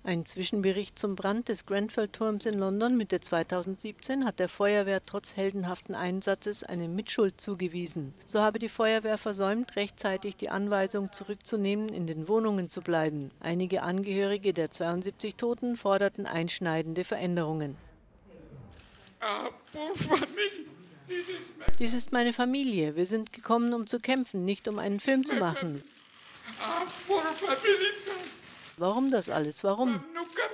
Ein Zwischenbericht zum Brand des Grenfell-Turms in London Mitte 2017 hat der Feuerwehr trotz heldenhaften Einsatzes eine Mitschuld zugewiesen. So habe die Feuerwehr versäumt, rechtzeitig die Anweisung zurückzunehmen, in den Wohnungen zu bleiben. Einige Angehörige der 72 Toten forderten einschneidende Veränderungen. Dies ist meine Familie. Wir sind gekommen, um zu kämpfen, nicht um einen Film zu machen. Warum das alles? Warum?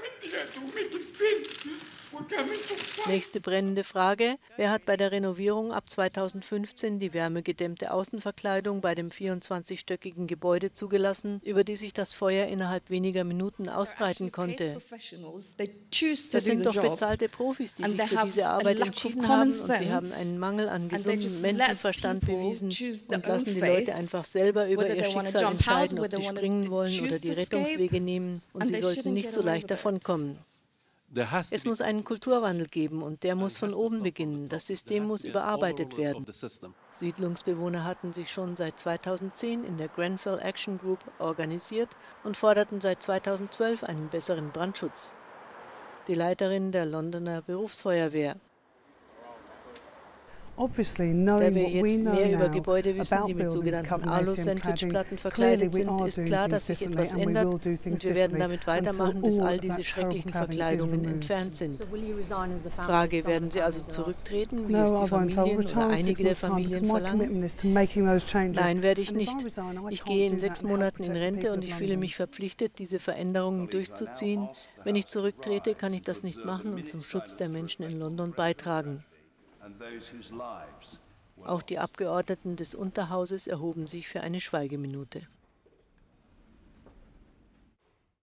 Nächste brennende Frage. Wer hat bei der Renovierung ab 2015 die wärmegedämmte Außenverkleidung bei dem 24-stöckigen Gebäude zugelassen, über die sich das Feuer innerhalb weniger Minuten ausbreiten konnte? Das sind doch bezahlte Profis, die sich für diese Arbeit entschieden haben, und sie haben einen Mangel an gesundem Menschenverstand bewiesen und lassen die Leute einfach selber über ihr Schicksal entscheiden, ob sie springen wollen oder die Rettungswege nehmen, und sie sollten nicht so leicht davonkommen. Es muss einen Kulturwandel geben, und der muss von oben beginnen. Das System muss überarbeitet werden. Siedlungsbewohner hatten sich schon seit 2010 in der Grenfell Action Group organisiert und forderten seit 2012 einen besseren Brandschutz. Die Leiterin der Londoner Berufsfeuerwehr: Da wir jetzt mehr über Gebäude wissen, die mit sogenannten Alu-Sandwich-Platten verkleidet sind, ist klar, dass sich etwas ändert, und wir werden damit weitermachen, bis all diese schrecklichen Verkleidungen entfernt sind. Frage: Werden Sie also zurücktreten, wie es die Familien oder einige der Familien verlangen? Nein, werde ich nicht. Ich gehe in 6 Monaten in Rente, und ich fühle mich verpflichtet, diese Veränderungen durchzuziehen. Wenn ich zurücktrete, kann ich das nicht machen und zum Schutz der Menschen in London beitragen. Auch die Abgeordneten des Unterhauses erhoben sich für eine Schweigeminute.